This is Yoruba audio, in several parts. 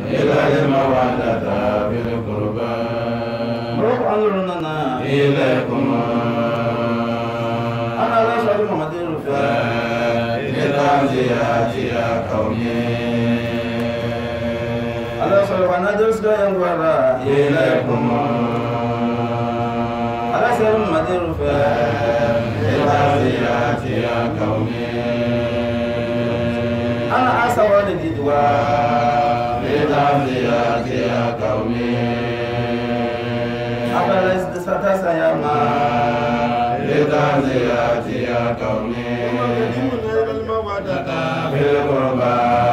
إلى المودة في القربى روح أمرنا إليكم أنا لا شريك مدير لتعزيات يا قومي على صلوة ندرس كيان ورا إليكم على سر مدير لتعزيات يا قومي أنا عسى والدي دواء لتعزيات يا قومي أبلس دساتا يا ما لتعزيات يا قومي في القربى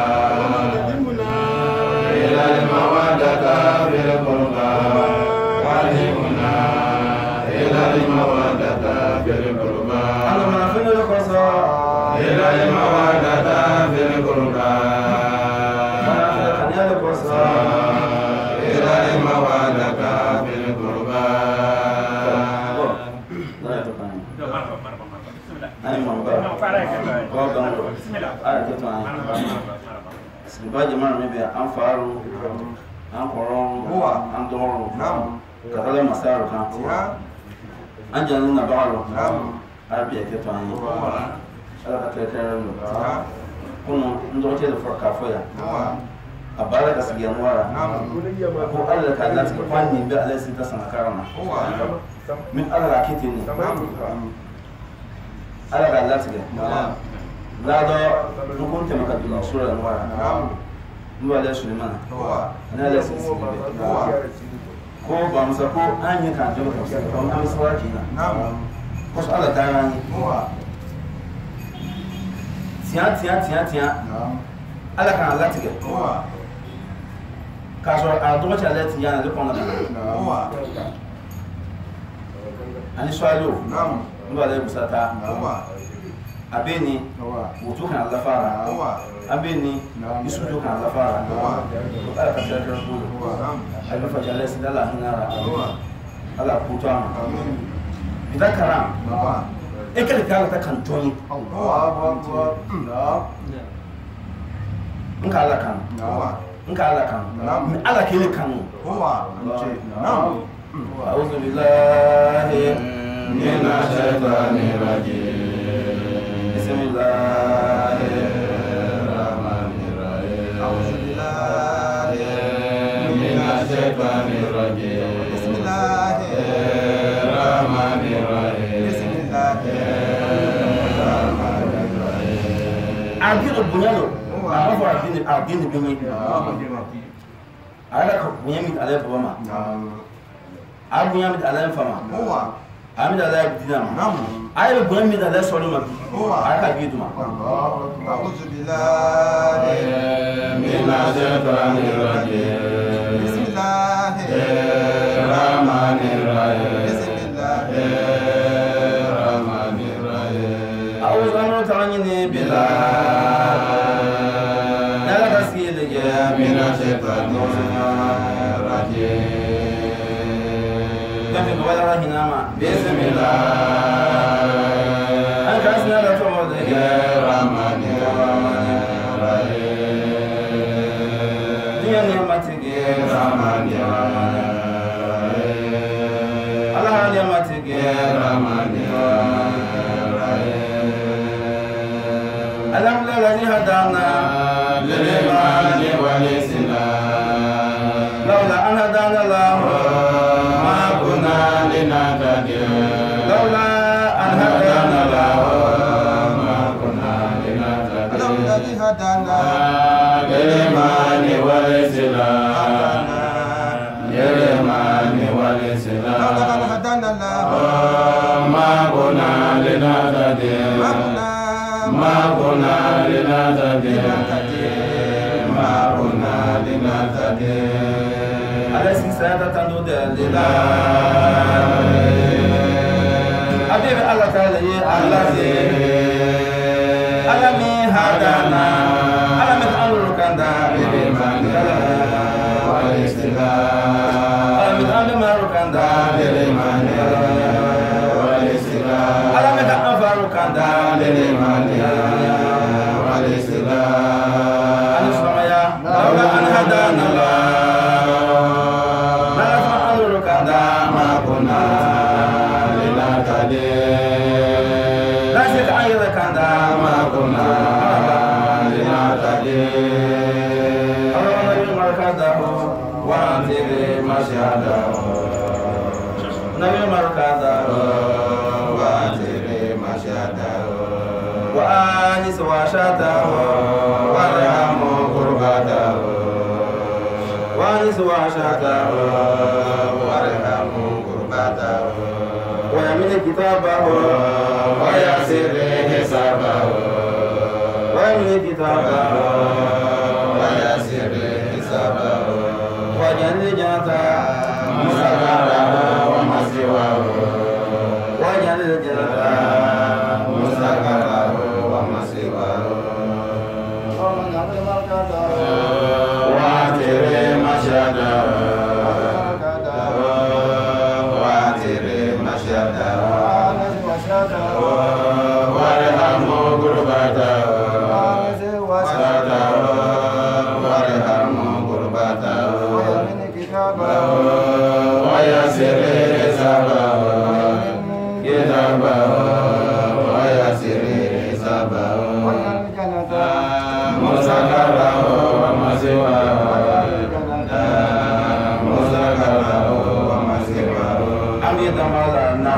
إلى المودة في القربى وعلمنا إلى المودة في القربى أنا من أفنى القصة إلى المودة في القربى أنا القصة إلى المودة في القربى Sebagai mana ni biar amfaru, amkorong, amdoro, kata masalah kan. Anjangan nak baru, ada biar kita ni. Ada kata kerana, kono untuk kita berkafe ya. Abala kasihan wara. Aku Allah kan nanti pani biar Allah sinta sana karana. Min Allah rakiti ni. Allah kan nanti ke. Lado nukun tema kaduna sura nwara. Nwa le Suleiman. Ana le sisi. Ko ba musa ko anyi kan jo ko se ko am sawaki na. Ko Allah darani. Tia. Allah kan Allah tige. Kaso a do cha le tia na le ko na. Ani swalo. Nwa le musata. Abeni wutukan Allah fara abeni isujukan Allah fara ala ka tsaya da ku ala fa jalla sin Allah hinara ala kuta bidan karam ekal kala ta kantoni nka ala kan ala kele kan a'udhu billahi minash shaitanir rajim Bismillahirrahmanirrahim. A'udzubillahi minasyaitonirrajim. Bismillahirrahmanirrahim. Bismillahirrahmanirrahim. Agi obunyalo. Abafu agini bini. Ala ko bunyami ala bama. Abunyami ala fama. Ami da la bidina ma. Ayi be mi da la solo ma. Aka bi duma. A'udzu billahi minash shaitanir rajim. Bismillahirrahmanirrahim. Bismillahirrahmanirrahim. A'udzu billahi billahi. Nala kasile ya minash shaitanir rajim. Kami kawala hinama. Bismillah. Angkasna la tawada ya Rahmanirrahim. Dia ni'matike Rahmanirrahim. Allah ni'matike Rahmanirrahim. Alhamdulillah ladzi hadana lil imani wal islam. Laula an hadana Allah ma kunna linahtadiya laula an hadana Allah hadana lil imani wal islam lil imani wal islam hadana Allah ma kunna linahtadiya ma kunna linahtadiya ala sisata tando de la Habib Allah Ta'ala ya Allah alami hadana alami amrukanda bilimani wal istilal alami amrukanda bilimani wal istilal alami amrukanda bilimani wal istilal anusmaya هدانا الله نفعل كذا ما كنا لنهتدي نسيت غير كذا ما كنا لنهتدي اللهم مركزه وانزل مشهده نبي مركزه وانزل مشهده وآنس وشاته وارحم قربته وآنس وشاته وارحم قربته ويمن كتابه ويسر حسابه ويمن كتابه ويسر حسابه وجل جنته مسكره ومسواه وجل جنته مسكره ومسواه واتر مشهده واتر مشهده وارحم قربته وارحم قربته ويسر حسابه كتابه ويسر حسابه مسكره ومسواه مسكره ومسواه أميت مولانا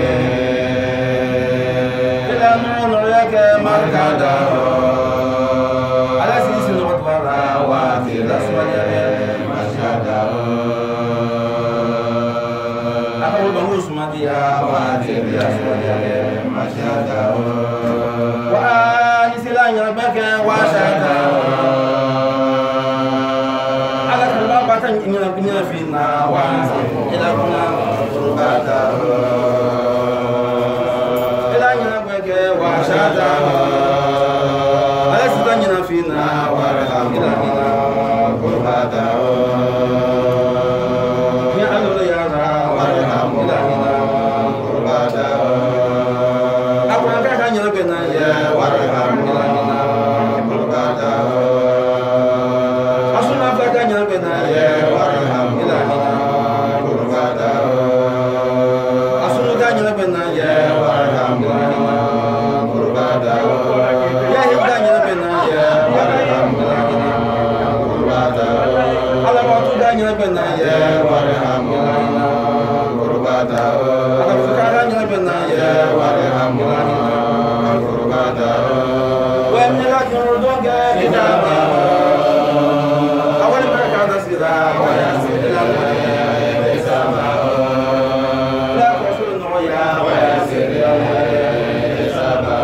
إلى نور لك مركده على سيس الغطورة واتر مشهده أقول بموس مديا واتر مشهده وآنس لن يربك وشهده على كل إننا فينا وانزل إلى كنا قربته إلى يربك وشهده على سيدنا فينا وارحم إلى كنا قربته يا الله يا رب وارحم إلى كنا قربته أقول لك أن يربنا يا وارحم إلى كنا قربته أصلنا فلك أن يربنا يا وارحم إلى كنا قربته أصلنا أن يربنا يا وارحم إلى كنا قربته يا هيدا أن يربنا يا وارحم إلى كنا قربته على ما تود أن يربنا يا وارحم إلى كنا قربته على فكرة أن يربنا يا وارحم إلى كنا قربته ومن لك يردون كتابه أول ما كان سيدا ويسير لنا حسابه لا تشر النويا ويسير لنا حسابه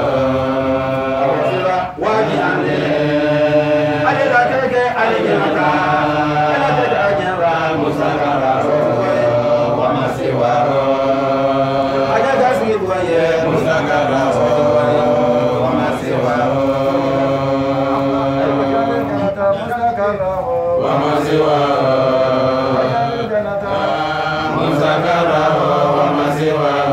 واجعا أجل كيك أجل متى أنا تجعل مسكره وما سواه أجل تسيب ويه مسكره وما سواه وما سواه مسكره وما سواه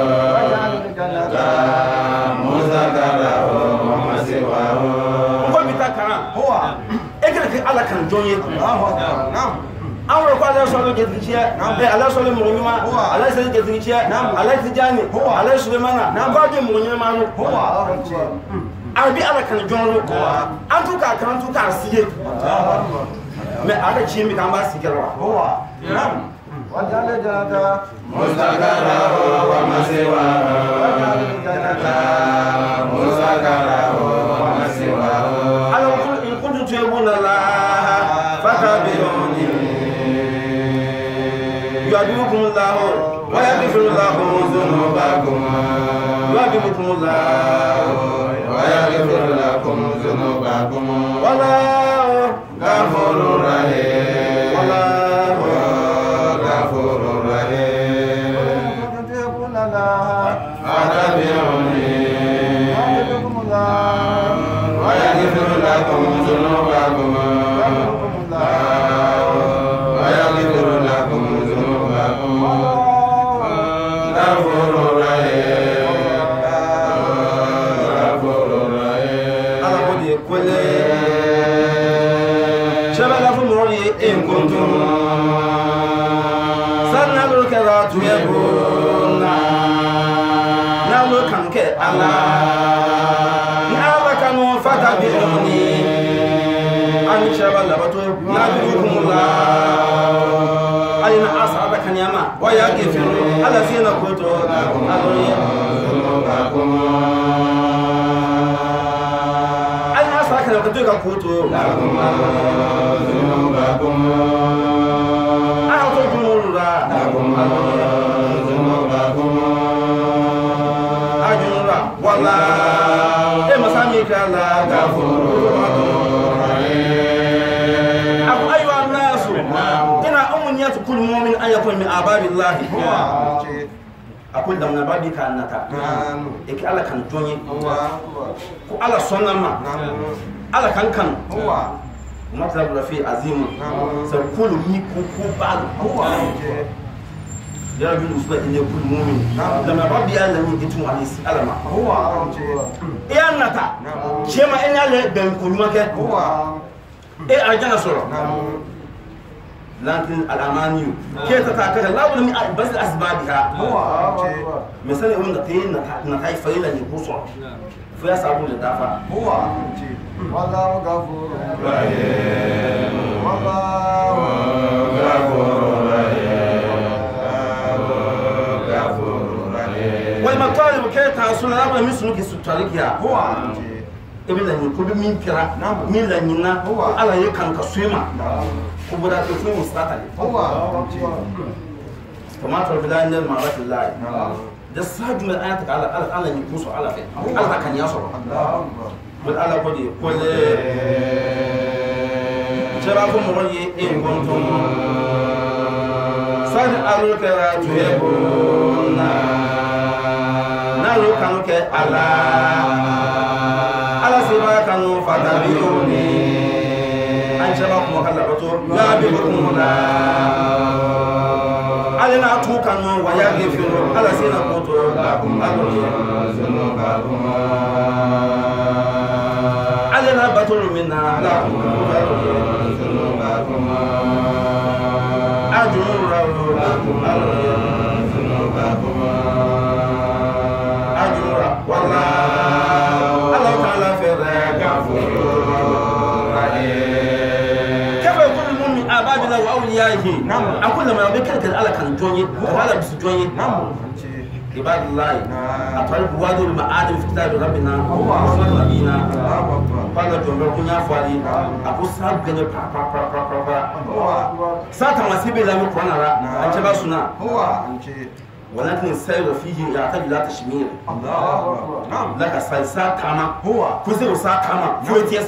مسكره وما سواه وقل بتاكرا هو اجلك على كان جوني نعم أمر قال الله جدّية الله سولي مغنيما الله سولي جدّية الله تجاني الله سليمانا قال مغنيما هو أربي على كان جونو أنتو كان أنتو كاسيه ما على شيء مكان بس كلوا هو نعم وجعل جنته مستقره ومسواه وجعل جنته مستقره ومسواه أنا إن كنتم تحبون الله فاتبعوني يحببكم الله ويغفر لكم ذنوبكم يحببكم الله ويغفر لكم ذنوبكم والله غفور رحيم والله غفور رحيم فاتبعوني يحببكم الله ويغفر لكم ذنوبكم ويغفر لكم ذنوبكم غفور رحيم غفور رحيم على كل شباب غفور رحيم إن كنتم سنلك لا تحبون نلك عنك الله نلك فتبعوني أن شبه لبتو نبيكم الله أين أصحابك نياما ويغفر الذين كنتم ذنوبكم أين أصحابك لبتو كنتم ذنوبكم أعطوا جمهورا ذنوبكم أجنورا والله إما ساميك الله غفور أبو أيها الناس إن أمنية كل مؤمن أن يكون من أباب الله أقول لهم نبابي كأنتا إك الله كان جوني الله صنما الله كان ومطلب رفيع عظيم سيقول ميكو بعض يا رب المسلم إن يكون مؤمن لما ربي قال لم يجتمع عليه السلام يا نتا شيما إن الله بينكم مكة إيه أرجعنا صورة لكن الأماني كيف تتأكد لا بد من بس أسبابها مثلا يقول نتائج فعيلة يقصر فيا سابون للدافع والله غفور رحيم والله غفور رحيم والمطالب كيف تحصل لا بد من سلوك السلطانية ابن لن يكون من كرا من لن ينا على يكان كسويما كبرى تفهم مستقل فما تربلا إن المعرفة الله ده صاحب من آياتك على يكوسو على فين على كان يصل من على كودي كل شرافهم رأي إن كنتم سألوك لا تحبون نالو كانوك على سباكم فتبعوني أن شبكم وكلبتوا يابكم لا علينا أتوكم ويغفر على سينكم لكم ذنوبكم علينا بطل منا لكم ذنوبكم أجر لكم ذنوبكم أجر والله كيف يكون المؤمن آباب الله وأوليائه أقول لما يبكر على كان جوني وعلى بس جوني عباد الله أطلب وادي المعادن في كتاب ربنا وصلى نبينا قال جمهور كنيا فاري أقول ساب جن ساعة ما سيبي لهم القرآن را أنجبا سنا ولكن السير فيه يعتبر لا تشمير لك سلسات تاما كوزي وسات تاما فويتيسي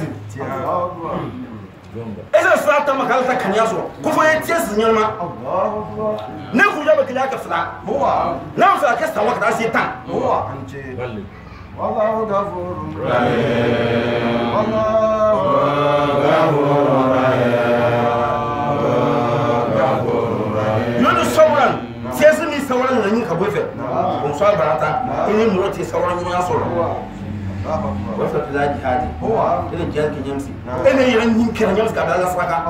إذا سات تاما كالتا كنياسو كفويتيسي نيرما نكو جابك لك فلا نعم فلا كستا وقت أسيطان والله غفور رحيم والله غفور رحيم يونس صورا سياسي صورا لنين كبوفة ومصال براتا إني مرتي صورا ينصر وفق لا جهادي إلى جهاد كنيمسي إلى يرنين كنيمسي قبل الله سراكا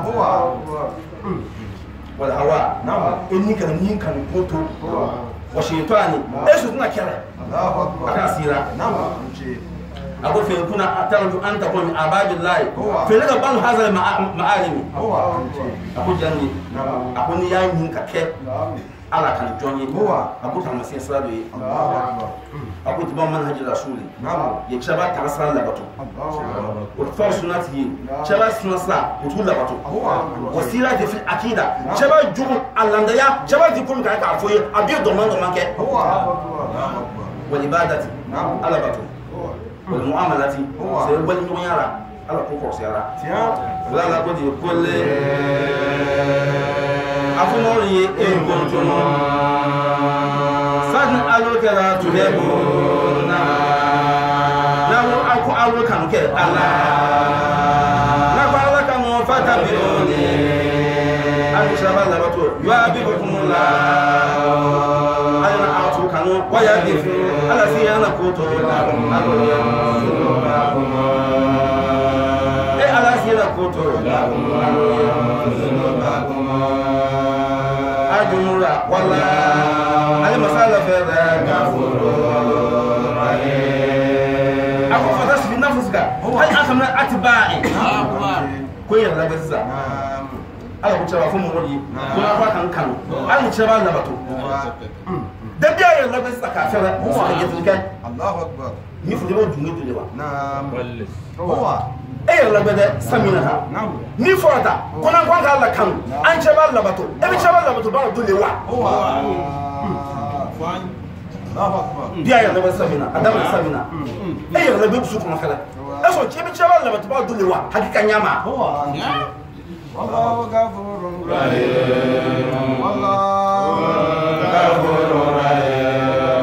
والهواء إني كنين كنكوتو وشيطاني إيش تنا كره أكاسيرا أقول في كنا أترجو أن تكون من عباد الله في لك بعض هذا المعالم أقول جاني أقول يا ينك كه على كان جوني أقول تام مسيح سلادوي أقول تبغى منهج الرسول يكشف تعصر لبتو وتفرش سنته شباب سنسلا وتقول لبتو وسيرة في الأكيدة شباب جوم اللندية شباب يكون كذا عفوي أبي دومان كه والعبادة على بتو والمعاملة سيقول لي يارا على كوكو سيارا لا لا بدي كل أفنوري إن كنتم سادن ألوك لا تحبون نحن أكو ألوك أنك الله نفعلك فتبعوني أن شبه لبتو يعبدكم الله أين أعطوك ويغفر على سيانا كوتو لكم ذنوبكم أي على سيانا كوتو لكم ذنوبكم دمرا ولا المسألة في غفور رحيم أكو فتاش في نفسك هل أنت من أتباعي كوي يلا بس ala ko chaba fumu wodi ko na fa kan kan ala chaba la bato da biya ya la besa ka fara ko ka yetu kan Allahu akbar ni fu debo dungi to lewa naam huwa ya la bada samina ta naam ni fota ko na kwa ka la kan an chaba la bato e bi chaba la bato ba do lewa huwa Allahu akbar biya ya la besa samina adama samina ya la bebu su ko na fala e so che bi chaba la bato ba do lewa hakika nyama huwa والله غفور رحيم والله غفور رحيم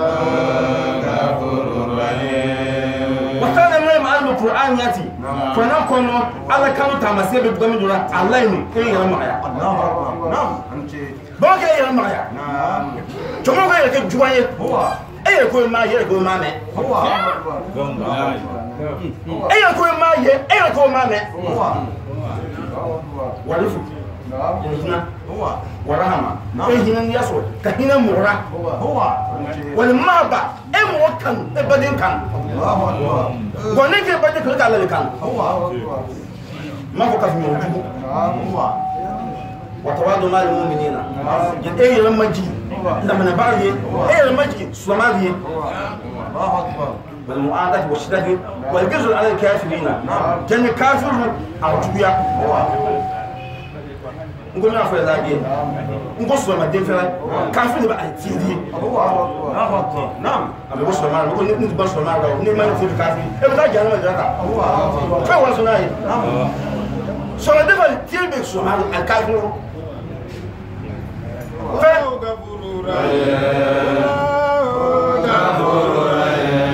غفور رحيم وكان من معلم القرآن ياتي فنكون على كانوا تمسيه بقوم دون الله يني كي يرى معايا الله أكبر نعم أنت بوكي يرى معايا نعم جمعوا غير كجوايه هو أي يكون ما يكون ما مه هو أكبر أي يكون ما أي يكون ما مه هو ورفق نعم هنا هو ورحمة هنا يسوع كهنا مورا هو والمحبة موكل بدين كان الله أكبر ونك بدين كل كلام كان هو أكبر ما فوق في موجود نعم هو وتواضع مع المؤمنين أي لما جي لما نبالي أي لما جي سلامي الله أكبر بالمعادة والشدة والجزء على الكافرين كان الكافر أرجويا نقول ما فعل ذلك نقول سلام الدين فعل كافر بقى تيجي الله أكبر نعم أنا بقول سلام نقول نقول سلام نقول ما يصير كافر إبدا جانا ما جانا هو فهو سناي سلام ده فعل تيجي سلام الكافر غفور رحيم غفور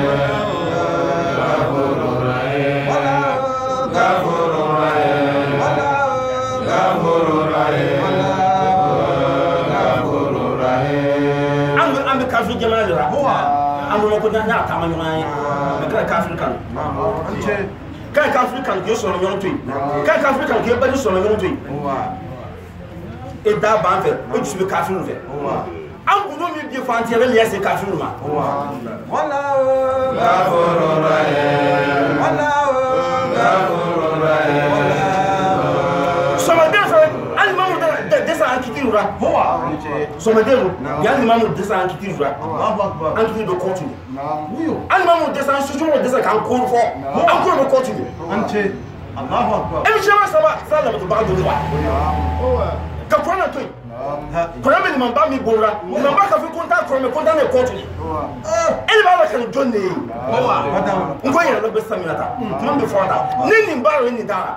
kafir jama'a da huwa an goma ko na ta manyo ai ka kafir kan ance ka kafir kan ke so nyon tu ka kafir kan ke bani so nyon tu huwa e da ban fe o ju kafir fe huwa an gudo mi bi fa anti re liase kafir ma huwa wala ghafurur rahim wala ghafurur rahim so ma de fe al mamu de sa ankitirura huwa ance so ma de ya ni mamu de sa ankitirura Allahu akbar ankitir do kotu naam huyo al mamu de sa suju de sa kan ko fo an ko do kotu ance Allahu akbar e mi chama saba sala ba do ba do wa huwa ka kona to naam kona me man ba mi bora man ba ka fi konta ko me konta ne kotu huwa ele ba ba kan jonne huwa madam ngo yera no be saminata man be fota nini mbaro ni dara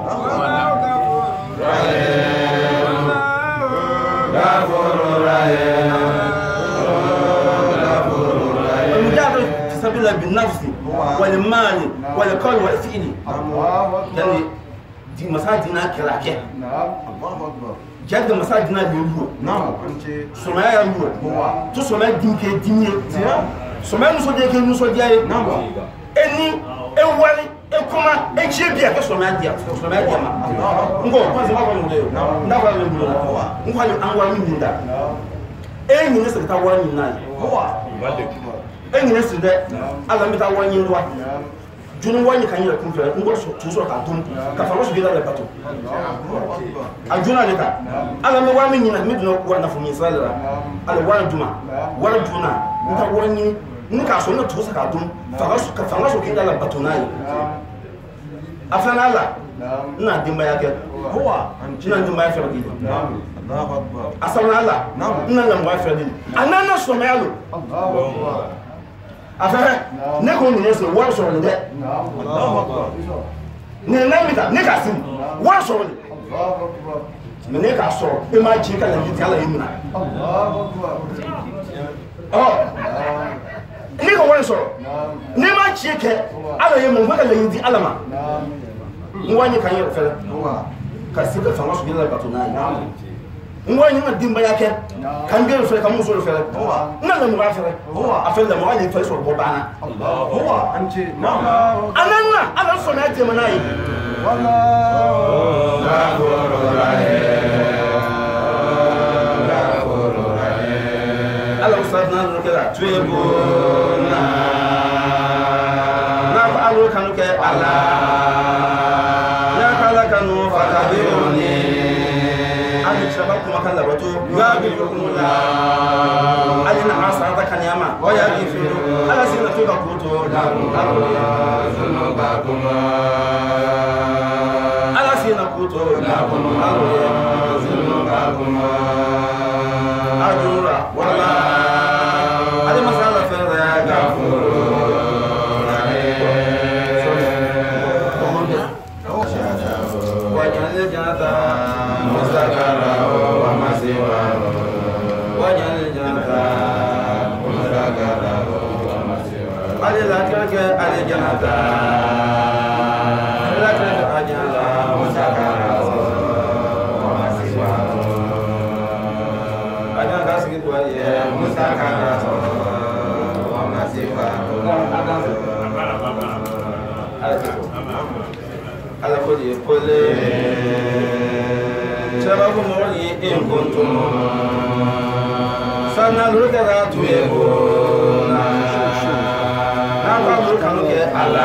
غفور رحيم المجاهد في سبيل الله بالنفس والمال والقول والفعل الله أكبر يعني دي مساجدنا كراكه نعم الله أكبر جاد مساجدنا ليلو نعم أنت سمايا يلو هو تو سمايا دينكي دينيه تيا سمايا نسو ديكي نسو دياي نعم eni ewali ekuma echebia ke somaya dia ma ngo kwanza baba ngule ndaba ngule ngo ali angwa minda enyi ne sekta wani nai enyi ne sinde ala mita wani ndwa junu wani kan yira kun fere ngo so ka tum ka fa so gida le pato ajuna le ka ala me wani nyina me dino ko na fu mi sala ala wani duma wani duna nta wani nika so na tusa ka dum fa so kinda la batonai afana la na dimba yake huwa na dimba yake fadi نعم الله أكبر asana la na la mwa fadi anana so ma yalo الله أكبر afana ne ko ni so wa so de نعم الله أكبر ne na mita ne ka sim wa so de الله أكبر me ne ka so e ma ji ka la ji ta la yimna الله أكبر oh ne ko wa so نعم ne ma ji ke ala yimu ba ka la yi alama نعم ngwanye kan yi fere هو ka sika fa so gida la batonai ngwanye na dimba yake kan gero fere kan muso fere na la mwa fere afel la mwa ni fere so bo bana هو أنت نعم ananna ala so na je manai والله غفور رحيم tuhibuna naf'alu kanu ke ala ya kala kanu fakabiruni ani shabakum kala wato yabirukum la alina asata kanyama wa yagifiru ala sina tuka kuto zunubakum ala sina kuto zunubakum ajura wala ali masala fara gafuru wajal jannata mustakara wa masiwa wajal jannata mustakara wa masiwa ali lakaka ali jannata lakaka ajala mustakara wa masiwa ajala sikitwa ye mustakara wa masiwa ala kodi kole sababu mawali in kuntum sana lugara tuyebuna nafa lukanu ke ala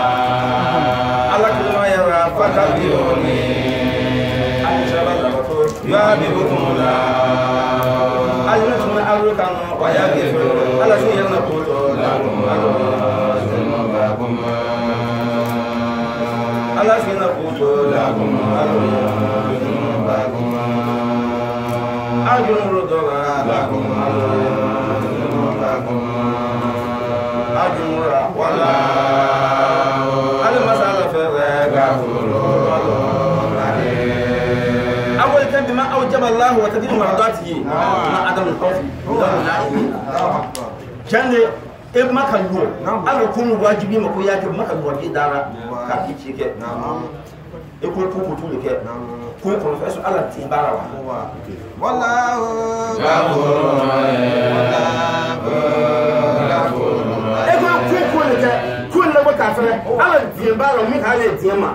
kuma yara fakabiruni sababu yabibukumula ayyutuna alukanu wa yagifiru ala siyana kuto lakum ala sina kuto lakum zunubakum ajrun rudara lakum zunubakum ajrun wala al masala fa gafuru awal kan bima awjaba Allah wa tadbiru maradatihi ma adam al-khawf jande e maka luo ala kunu wajibi mako yake maka luo dara ka kichike e ko tu ke ko professor ala timbara wa wallahu ghafurun e ko le ko le maka fere ala timbara mi ka le tiema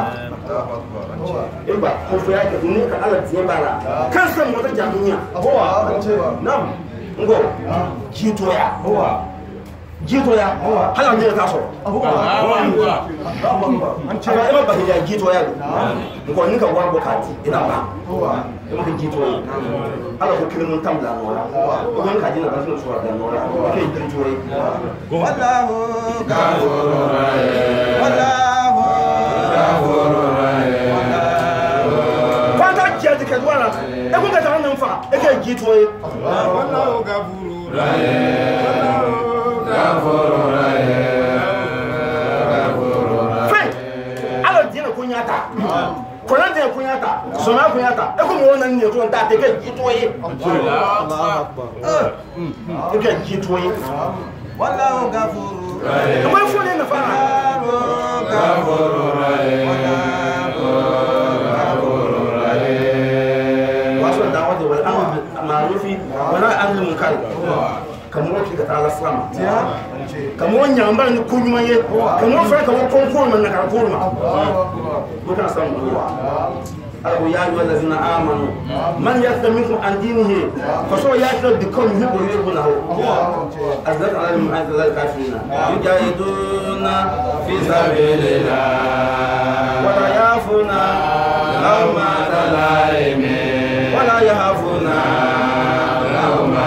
e ba ko fo yake ni ka ala timbara kan san mo ta jamunya nam ngo jito ya hala nje ka so aba ema ba ya jito ya ko ni ka wa bokati ina ba ema ka jito ya ala ko kirin tambla no ko ni ka jina ba so so da no ke jito ya wallahu ghafurur rahim wallahu ghafurur rahim kwanta je ka duala e ko ka ta nan fa e ka jito ya wallahu ghafurur rahim ala dina kunyata kona dina kunyata soma kunyata e ko mo nan ne to nta te ke jitoye Allahu akbar e ke jitoye wallahu ghafurur rahim ko fo ne na fa ghafurur rahim waso dawati wal amr ma'rufi wa nahy anil munkar kamo ki ta ala sama kamo nyamba ni kunyuma ye kamo fa kamo konko man na karko ma bukan san ruwa ayu ya ayu allazina amanu man yakta minkum an dinihi fa so yakta bikum yubu yubunahu azat ala al kafirina yujahiduna fi sabilillah wa la yafuna lawma talaimin wa la yahafuna lawma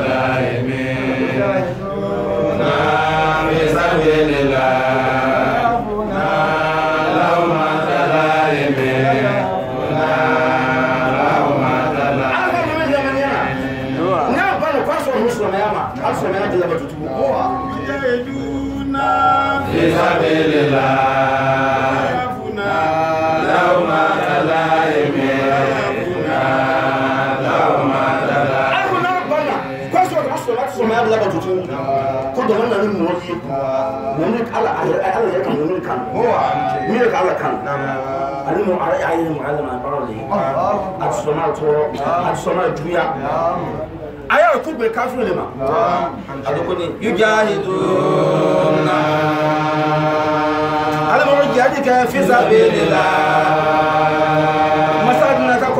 aya ku be kafir le ma adukuni yujahiduna ala mo jihad ka fi sabilillah masadna ka ko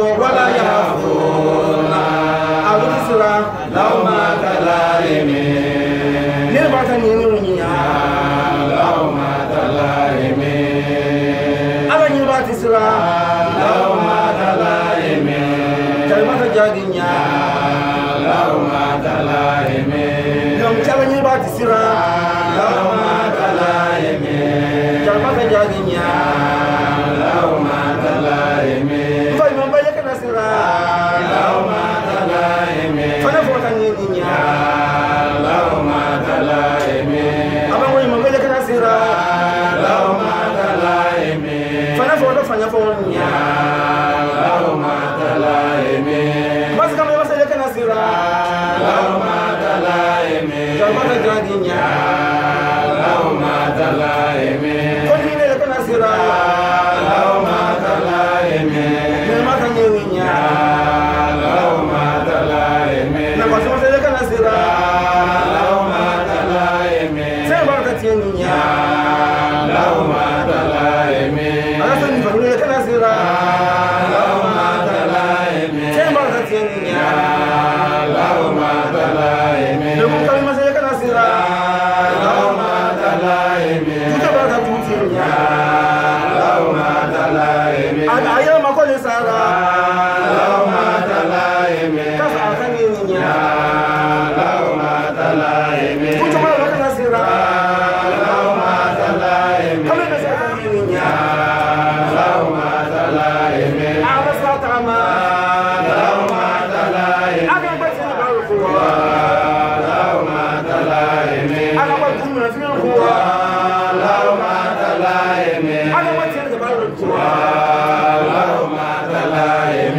ولا يخافون أبصرا لومة لائم نبعث نينيا لومة لائم أبا نبعث سرا لومة لائم كلمة جاغينيا لومة لائم يوم كلمة نبعث سرا لومة لائم كلمة جاغينيا لومة لائم فإن بيك نسرا لومة لائم فنفوت نينيا لومة لائم أبا وين بيك نسرا لومة لائم فنفوت فنفونيا لومة لائم بس كم يوم سيك نسرا لومة لائم كلمة جاغينيا لومة لائم كل لك نسرا لومة لائم نعمة نينيا لومة لائم نبصر سيك نسرا لومة لائم سبعة نينيا لومة لائم أنا سنفهم لك نسرا لومة لائم سبعة نينيا لومة لائم نقول كلمة سيك نسرا لومة لائم تجبر تجوتيا لومة لائم أيام كل سارة لومة لائم كفى نينيا لومة لائم تجبر لك نسرا لومة لائم كم نسرا نينيا لومة لائم أرسل تما لومة لائم أنا بسني بالقوة لومة لائم أنا بقول من في القوة لومة لائم أنا بسني بالقوة لومة لائم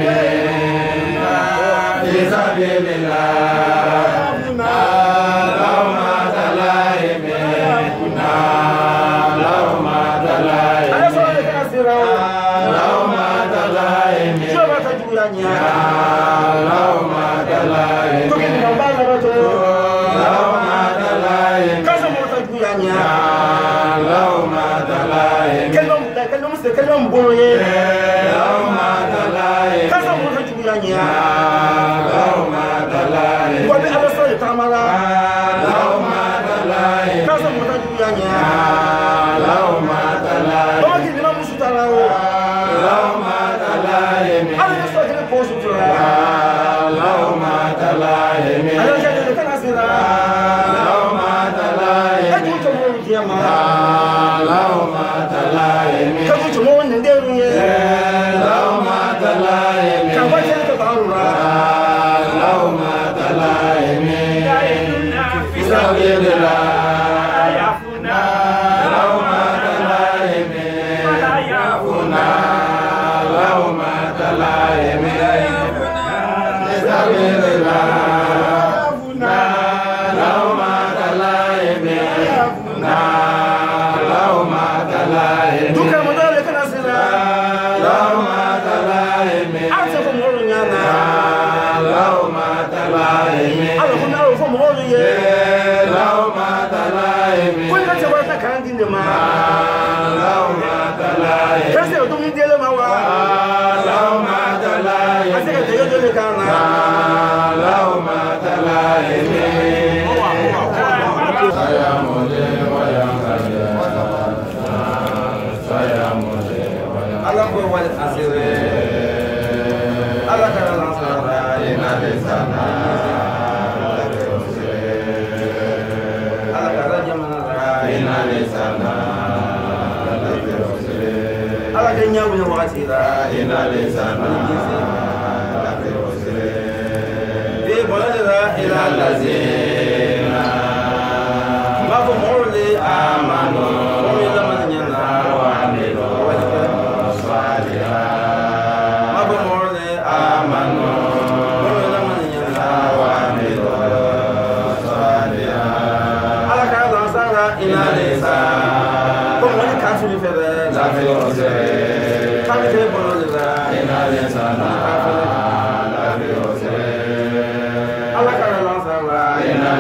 في سبيل الله لومة لائم لومة لائم أنا سألك أسيرا لومة لائم شو بتجويني لومة لائم تكين مبالغ لومة لائم كسم بتجويني لومة لائم كلام بوي لومة لائم كسم بتجويني لومة لائم وبي أبصر تمارا لومة لائم كسم بتجويني لومة لائم لو كنت ما مشترى لومة لائم أنا يستطيع بوسطرا لومة لائم أنا جالس كناسيرا لومة لائم أجوت مون كيما لومة لائم كجوت مون نديري لومة لائم كوجه تبارا لومة لائم في سبيل الله يعفونا لومة لائم ولا يعفونا لومة لائم في سبيل الله لومة لائم لومة لائم دوكا مدار كنا سيرا لومة لائم أعرف موريانا لومة لائم أعرف نعرف موريا لومة لائم كل كتبت كان دينما لومة لائم كسر دومي ديال ما وا لومة لائم أسيك تيجي لكانا لومة لائم saya mode wayang kaya saya mode wayang ala ko wal asire ala kana lansara ina de sana ala kana jamana ina de sana ala kenya wala wasira ina de sana bi bolada ila lazina Babu morli amanu Mami zaman nyana wamilu salihah Babu morli amanu Mami zaman nyana wamilu salihah Ala kada sara ina lisa Komo ni kasu ni fere Lafi ose Kami te bono lisa ina lisa na Lafi ose Ala kada sara ina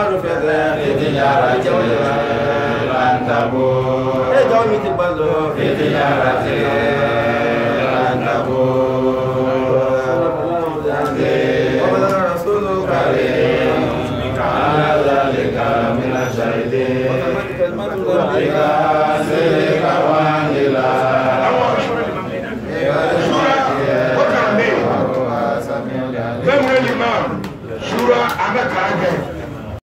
balo fede tijara jawo lan tabo e jawo mi ti balo tijara